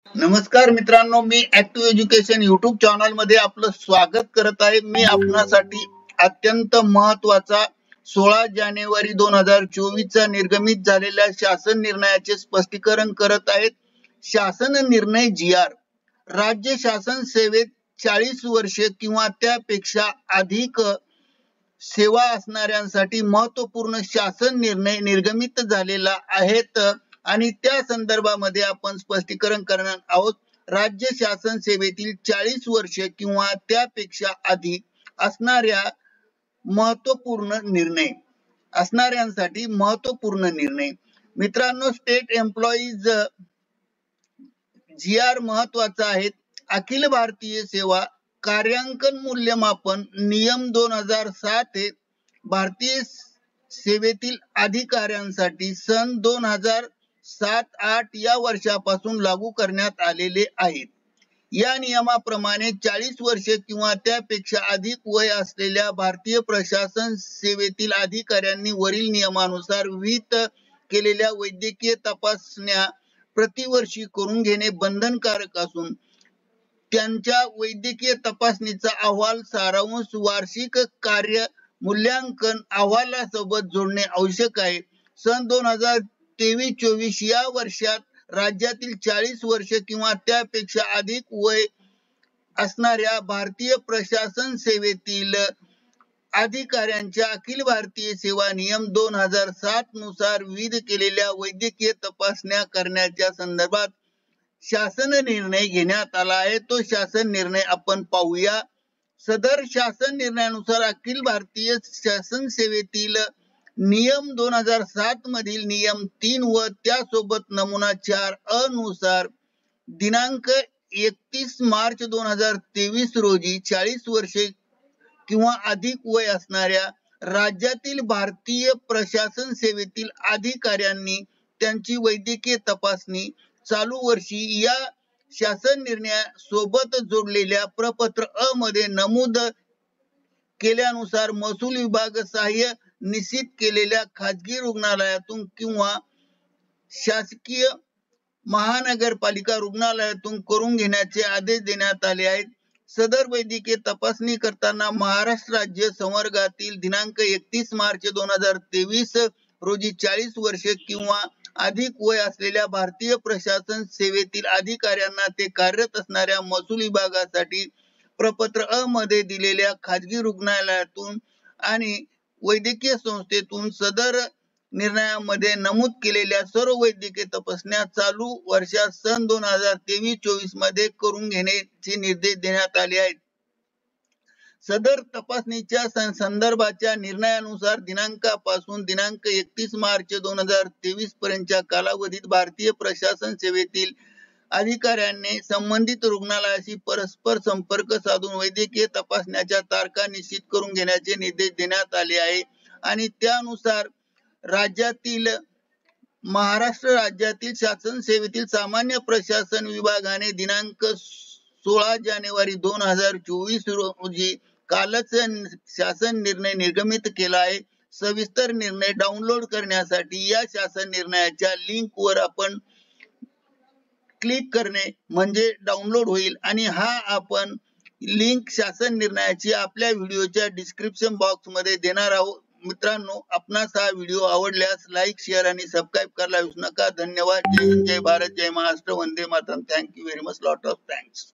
नमस्कार मित्रांनो, मी ऍक्टिव्ह एज्युकेशन युट्यूब चॅनल मध्ये आपलं स्वागत करत आहे। मी आपणासाठी अत्यंत महत्त्वाचा 16 जानेवारी 2024 चा निर्गमित झालेल्या शासन निर्णयाचे स्पष्टीकरण करत आहेत। शासन निर्णय GR राज्य शासन सेवेत 40 वर्षे किंवा त्यापेक्षा अधिक सेवा असणाऱ्यांसाठी महत्त्वपूर्ण शासन निर्णय निर्गमित झालेला आहेत आणि त्या संदर्भामध्ये आपण स्पष्टीकरण करणार आहोत। राज्य शासन सेवेतील 40 वर्षे किंवा त्यापेक्षा अधिक असणाऱ्या असणाऱ्यांसाठी महत्त्वपूर्ण निर्णय। मित्रांनो, स्टेट एम्प्लॉईज GR महत्वाचा आहे। अखिल भारतीय सेवा कार्यांकन मूल्यमापन नियम 2007 हे भारतीय सेवेतील अधिकाऱ्यांसाठी सन 2007-8 या वर्षापासून लागू करण्यात आलेले आहेत। या नियमाप्रमाणे 40 वर्षे किंवा त्यापेक्षा अधिक वय असलेल्या भारतीय प्रशासन सेवेतील अधिकाऱ्यांनी वरील नियमानुसार विहित केलेल्या वैद्यकीय तपासण्या प्रतिवर्षी करून घेणे बंधनकारक असून त्यांच्या वैद्यकीय तपासणीचा अहवाल सारांश वार्षिक कार्य मूल्यांकन अहवालासोबत जोडणे आवश्यक आहे। सन 2023-24 या वर्षात राज्यातील 40 वर्षे किंवा त्यापेक्षा अधिक वय असणाऱ्या भारतीय प्रशासन सेवेतील अधिकाऱ्यांच्या अखिल भारतीय सेवा नियम 2007 नुसार विहित केलेल्या वैद्यकीय तपासण्या करण्याच्या संदर्भात शासन निर्णय घेण्यात आला आहे। तो शासन निर्णय आपण पाहूया। सदर शासन निर्णयानुसार अखिल भारतीय शासन सेवेतील नियम 2007 मधील नियम 3 व त्यासोबत नमुना 4 अ नुसार दिनांक 31 मार्च 2023 रोजी 40 वर्षे किंवा अधिक वय असणाऱ्या राज्यातील भारतीय प्रशासन सेवेतील अधिकाऱ्यांनी त्यांची वैद्यकीय तपासणी चालू वर्षी या शासन निर्णयासोबत जोडलेल्या प्रपत्र अ मध्ये नमूद केल्यानुसार महसूल विभाग सहाय्य निश्चित केलेल्या खाजगी रुग्णालयातून किंवा शासकीय महानगरपालिका रुग्णालयातून करून घेण्याचे आदेश देण्यात आले आहेत। सदर वैद्यकीय तपासणी करताना महाराष्ट्र राज्य संवर्गातील दिनांक 31 मार्च 2023 रोजी 40 वर्षे किंवा अधिक वय असलेल्या भारतीय प्रशासन सेवेतील अधिकाऱ्यांना ते कार्यरत असणाऱ्या महसूल विभागासाठी प्रपत्र अ मध्ये दिलेल्या खाजगी रुग्णालयातून आणि वैद्यकीय संस्थेतून सदर निर्णयामध्ये नमूद केलेल्या सर्व वैद्यकीय तपासण्या चालू वर्षात सन 2023-24 मध्ये करून घेण्याचे निर्देश देण्यात आले आहेत। सदर तपासणीच्या संदर्भाच्या निर्णयानुसार दिनांकापासून दिनांक 31 मार्च 2023 पर्यंतच्या कालावधीत भारतीय प्रशासन सेवेतील अधिकाऱ्यांनी संबंधित रुग्णालयाशी परस्पर संपर्क साधून वैद्यकीय तपासण्याच्या तारखा निश्चित करून घेण्याचे निर्देश देण्यात आले आहे आणि त्यानुसार महाराष्ट्र राज्यातील शासन सेवेतील सामान्य प्रशासन विभागाने दिनांक 16 जानेवारी 2024 रोजी कालच शासन निर्णय निर्गमित केला आहे। सविस्तर निर्णय डाउनलोड करण्यासाठी या शासन निर्णयाच्या लिंकवर आपण क्लिक करणे म्हणजे डाउनलोड होईल आणि हा आपण लिंक शासन निर्णयाची आपल्या व्हिडिओच्या डिस्क्रिप्शन बॉक्स मध्ये देणार आहोत। मित्रांनो, आपणास हा व्हिडिओ आवडल्यास लाईक, शेअर आणि सबस्क्राईब करायला विसरू नका। धन्यवाद। जय हिंद, जय भारत, जय महाराष्ट्र, वंदे मातरम। Thank you very much, lot of thanks.